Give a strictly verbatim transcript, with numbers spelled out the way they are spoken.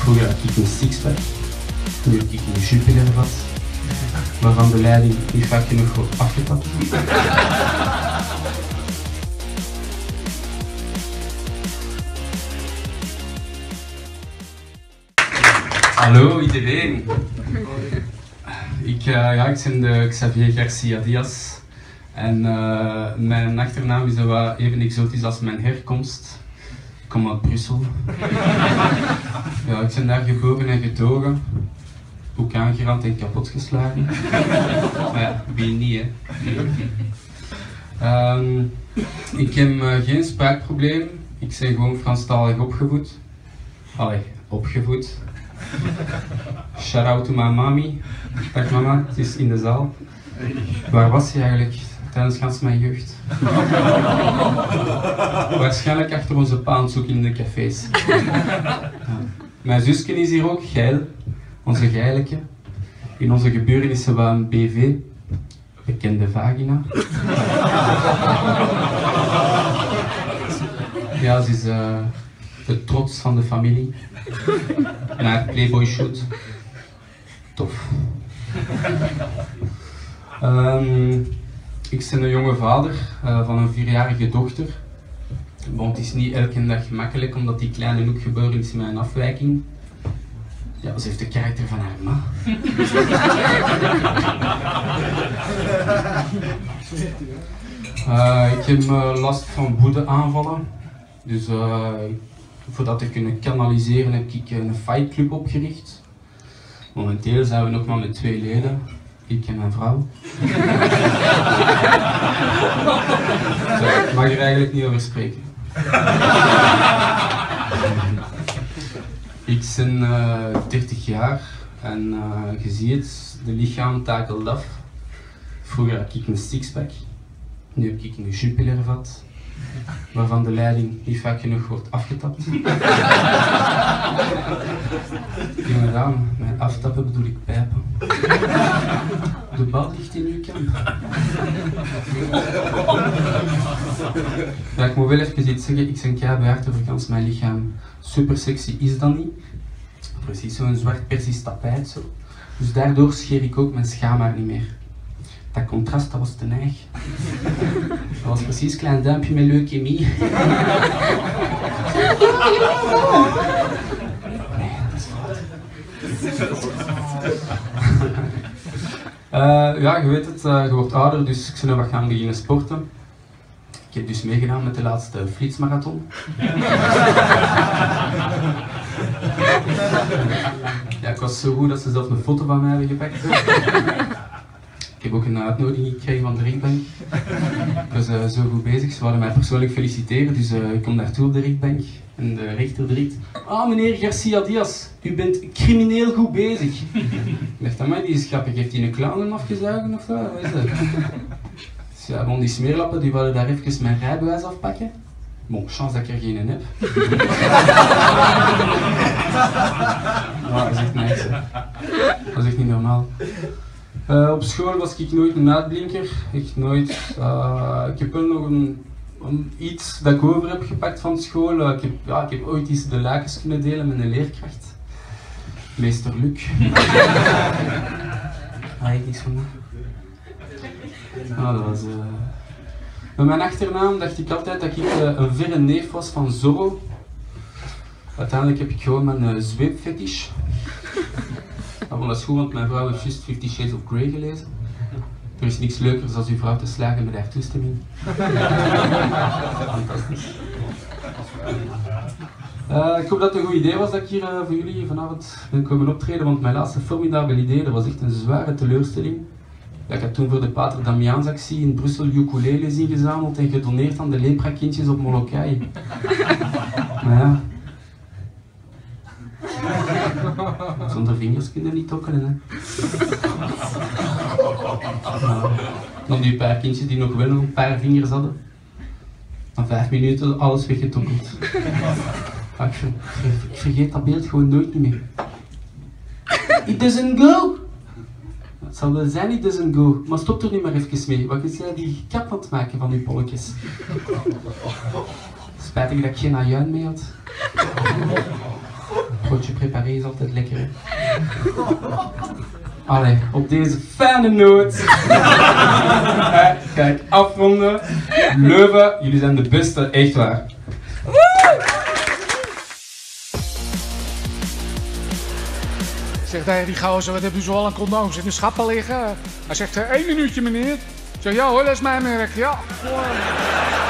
Vroeger had ik een sixpack, nu heb ik een Jupiler vat, waarvan de leiding niet vaak genoeg wordt afgetapt. Hallo iedereen. Ik, uh, ja, ik ben de Xavier Garcia Diaz en uh, mijn achternaam is wel even exotisch als mijn herkomst. Ik kom uit Brussel. Ja, ik ben daar geboren en getogen, ook aangerand en kapotgeslagen. Maar ja, wie niet, hè. Um, ik heb uh, geen spraakprobleem, ik ben gewoon Franstalig opgevoed. Allee, opgevoed. Shout out to my mami. Dag mama, ze is in de zaal. Waar was ze eigenlijk tijdens gans mijn jeugd? Waarschijnlijk achter onze pa aan het zoeken in de cafés. Ja. Mijn zusje is hier ook, Geil, onze Geileke. In onze geburen is ze wel een B V, bekende vagina. Ja, ze is uh, de trots van de familie. En haar Playboy shoot. Tof. Um, ik ben een jonge vader uh, van een vierjarige dochter. Bon, het is niet elke dag gemakkelijk omdat die kleine ook geboren is met een afwijking. Ja, ze heeft de karakter van haar ma. Uh, ik heb uh, last van woedeaanvallen. Dus uh, voor dat te kunnen kanaliseren heb ik een fightclub opgericht. Momenteel zijn we nog maar met twee leden, ik en mijn vrouw. Zo, ik mag er eigenlijk niet over spreken. Ik ben uh, dertig jaar en uh, je ziet, de lichaam takelt af. Vroeger had ik een sixpack, nu heb ik een Jupiler vat, waarvan de leiding niet vaak genoeg wordt afgetapt. Jonge dame, met aftappen bedoel ik pijpen. De bal ligt in uw kamp. Ja, ik moet wel even iets zeggen, ik ben keibehaard over kans mijn lichaam. Super sexy is dat niet. Precies zo'n zwart persisch tapijt zo. Dus daardoor scheer ik ook mijn schaamhaar niet meer. Dat contrast, dat was te neig. Dat was precies een klein duimpje met leukemie. Nee, dat is fout. Uh, ja, je weet het, uh, je wordt ouder, dus ik ben nog wat gaan beginnen sporten. Ik heb dus meegedaan met de laatste flitsmarathon. Ja, ik was zo goed dat ze zelf een foto van mij hebben gepakt. Ik heb ook een uitnodiging gekregen van de ringbank. Ik was uh, zo goed bezig, ze wilden mij persoonlijk feliciteren, dus uh, ik kom naartoe op de ringbank. En de rechter direct, ah meneer Garcia Diaz, u bent crimineel goed bezig. Ik dacht, aan mij, die is grappig, heeft hij een clown afgezuigen of zo? Wat is dat? Dus ja, bon, die smeerlappen die wilden daar even mijn rijbewijs afpakken. Bon, chance dat ik er geen heb. Ja, dat is echt niks, hè. Dat is echt niet normaal. Uh, op school was ik nooit een uitblinker, echt nooit. Uh, ik heb wel nog een, een, iets dat ik over heb gepakt van school. Uh, ik, heb, ja, ik heb ooit eens de lakens kunnen delen met een leerkracht. Meester Luc. Ah, ik niks van dat. Ah, dat was, uh... Met mijn achternaam dacht ik altijd dat ik uh, een verre neef was van Zorro. Uiteindelijk heb ik gewoon mijn uh, zweepfetish. Ah, dat is goed, want mijn vrouw heeft juist Fifty Shades of Grey gelezen. Er is niks leukers dan uw vrouw te slagen met haar toestemming. Fantastisch. Uh, ik hoop dat het een goed idee was dat ik hier uh, voor jullie vanavond ben komen optreden, want mijn laatste formidabel idee, dat was echt een zware teleurstelling. Ik had toen voor de Pater Damiaansactie in Brussel ukuleles ingezameld en gedoneerd aan de lepra-kindjes op Molokai. Maar ja... Zonder vingers kun je niet tokkelen, hè. Nou, dan die paar kindjes die nog wel nog een paar vingers hadden. Na vijf minuten alles weggetokkeld. Ah, ik, ver, ik vergeet dat beeld gewoon nooit meer. It doesn't go! Het zal wel zijn, it doesn't go, maar stop er nu maar even mee, want je zei die kap aan het maken van uw polletjes. Spijtig dat ik geen ajuin mee had. broodje préparé is altijd lekker, hè? Allee, op deze fijne noot. Ga ik afronden. Leuven, jullie zijn de beste, echt waar. Zegt hij, die gozer, wat heb je zo al een condooms in de schappen liggen? Hij zegt, één minuutje meneer. Ik zeg, ja hoor, dat is mijn merk, ja.